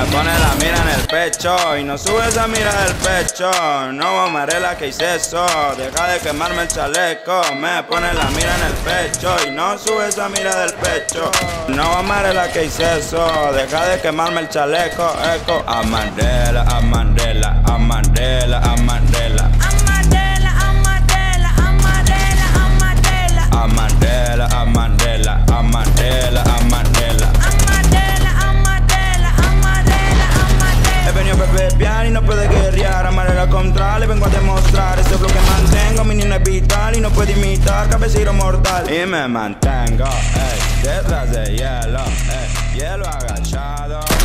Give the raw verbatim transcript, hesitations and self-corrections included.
pone la mira en el pecho y no sube esa mira del pecho. No, Amarela, que hice eso, deja de quemarme el chaleco. Me pone la mira en el pecho y no sube esa mira del pecho. No, Amarela, que hice eso, deja de quemarme el chaleco. Eco. Amarela, Amarela, Amarela, Amarela. Amarela, Amarela, Amarela, Amarela. He venido a beber y no puede guerrear. Amarela contra, le vengo a demostrar. Ese bloque mantengo, mi niño es vital y no puede imitar cabecero mortal. Y me mantengo, ey, detrás de hielo, ey, hielo agachado.